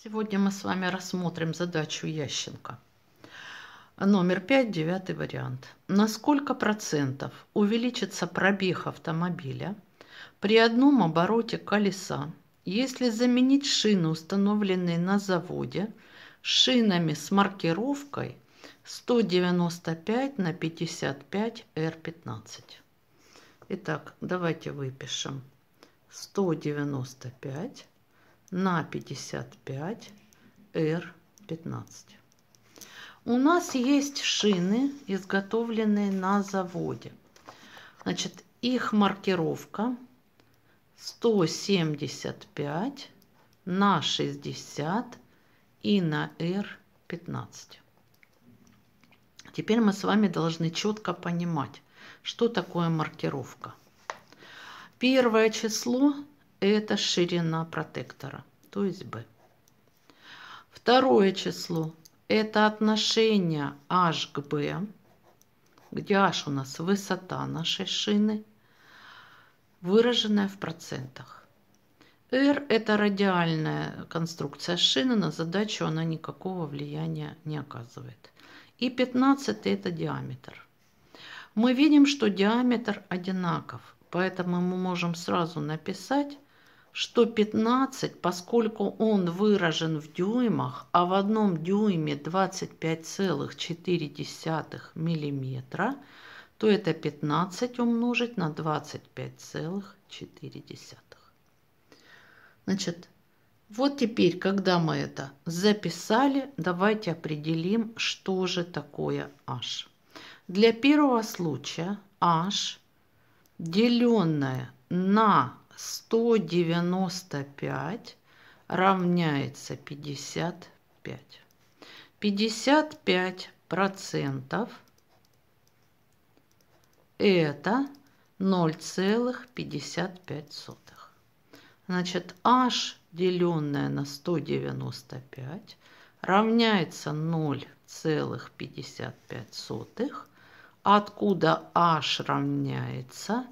Сегодня мы с вами рассмотрим задачу Ященко. Номер 5, 9 вариант. На сколько процентов увеличится пробег автомобиля при одном обороте колеса, если заменить шины, установленные на заводе, шинами с маркировкой 195 на 55 R15? Итак, давайте выпишем 195 на 55 R15. У нас есть шины, изготовленные на заводе. Значит, их маркировка 175 на 60 и на R15. Теперь мы с вами должны четко понимать, что такое маркировка. Первое число – это ширина протектора, то есть B. Второе число – это отношение H к B, где H у нас высота нашей шины, выраженная в процентах. R – это радиальная конструкция шины, на задачу она никакого влияния не оказывает. И 15 – это диаметр. Мы видим, что диаметр одинаков, поэтому мы можем сразу написать, что 15, поскольку он выражен в дюймах, а в одном дюйме 25,4 миллиметра, то это 15 умножить на 25,4. Значит, вот теперь, когда мы это записали, давайте определим, что же такое H. Для первого случая H, деленное на 195, равняется 55. 55% это 0,55. Значит, H, деленное на 195, равняется 0,55, откуда H равняется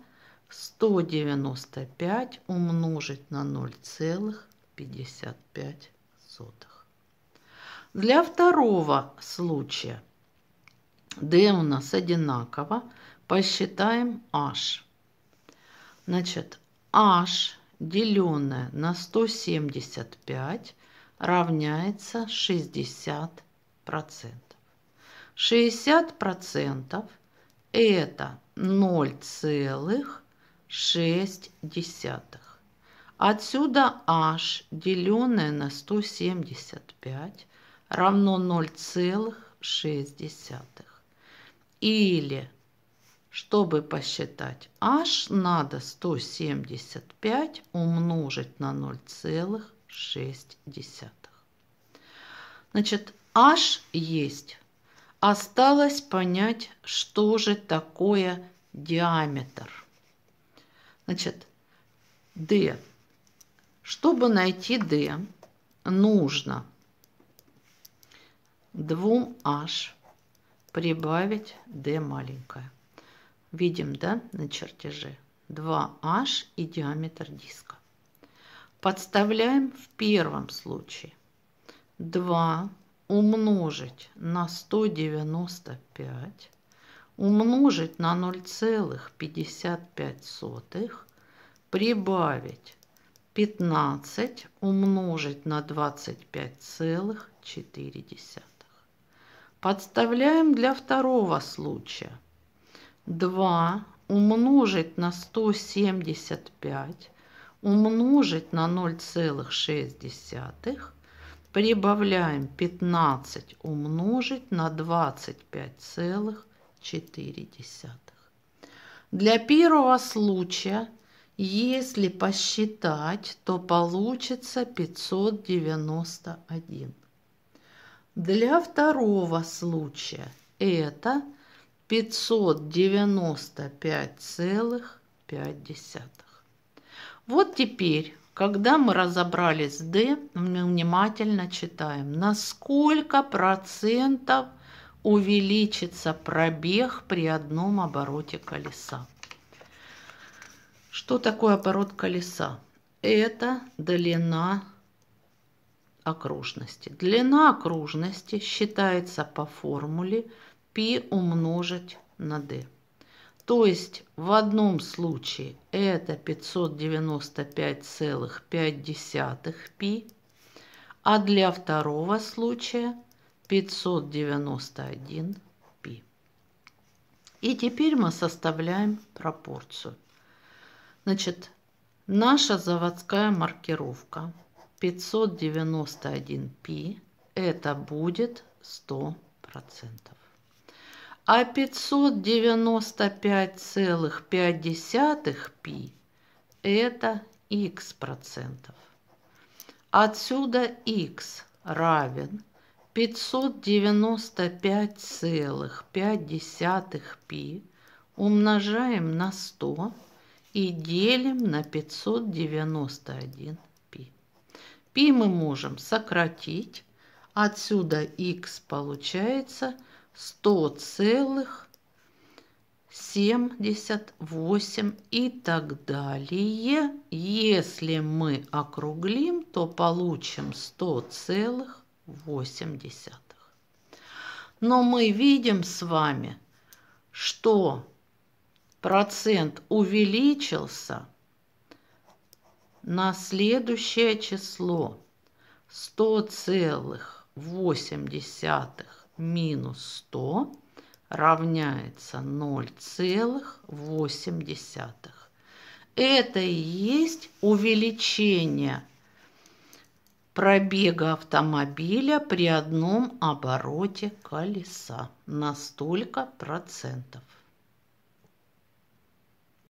195 умножить на 0,55. Для второго случая D у нас одинаково, посчитаем H. Значит, H, деленное на 175, равняется 60%. 60% это 0,6. Отсюда H, деленное на 175, равно 0,6. Или, чтобы посчитать H, надо 175 умножить на 0,6. Значит, H есть. Осталось понять, что же такое диаметр. Значит, D. Чтобы найти D, нужно 2H прибавить D маленькое. Видим, да, на чертеже? 2H и диаметр диска. Подставляем в первом случае 2 умножить на 195 умножить на 0,55 прибавить 15 умножить на 25,4. Подставляем для второго случая 2 умножить на 175 умножить на 0,6 прибавляем 15 умножить на 25,4. Для первого случая, если посчитать, то получится 591. Для второго случая это 595,5. Вот теперь, когда мы разобрались с D, мы внимательно читаем, на сколько процентов увеличится пробег при одном обороте колеса. Что такое оборот колеса? Это длина окружности. Длина окружности считается по формуле π умножить на d. То есть в одном случае это 595,5 π, а для второго случая 591 π. И теперь мы составляем пропорцию. Значит, наша заводская маркировка 591 π, это будет 100%. А 595,5 π это х процентов. Отсюда х равен 595,5 π умножаем на 100 и делим на 591 π. Π мы можем сократить. Отсюда х получается 100,78 и так далее. Если мы округлим, то получим 100,8. Но мы видим с вами, что процент увеличился на следующее число. 100,8 минус 100 равняется 0,8. Это и есть увеличение пробега автомобиля при одном обороте колеса на столько процентов.